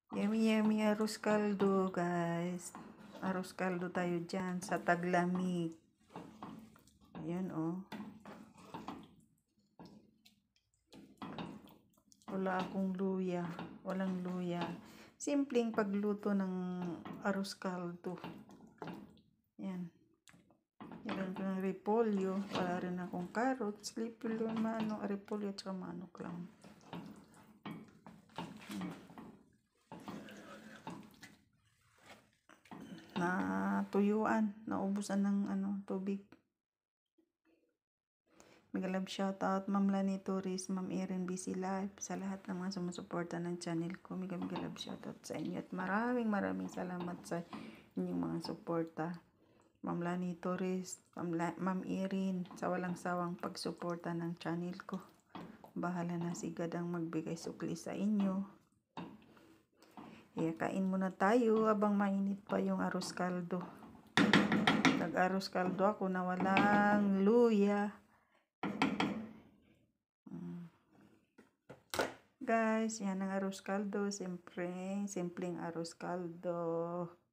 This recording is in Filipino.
Yummy yummy arroz caldo, guys. Arroz caldo tayo dyan sa taglamig. Ayan, oh. Wala akong luya. Walang luya. Simpleng pagluto ng arroz caldo. Yan. Yan ko ng repolyo. Wala rin akong carrots, repolyo, repolyo at saka manok lang. Na tuyuan, naubusan ng tubig. Megalab shoutout Ma'am Lani Torres, Ma'am Erin Busy Life, sa lahat ng mga sumusuporta ng channel ko. Megalab shoutout sa inyo at maraming salamat sa inyong mga suporta. Ma'am Lani Torres, Ma'am Erin, sa walang sawang pagsuporta ng channel ko. Bahala na si God ang magbigay sukli sa inyo. Kain muna tayo habang mainit pa yung arroz caldo. Nag-arroz caldo ako na walang luya. Guys, yan ang arroz caldo. Simpleng arroz caldo.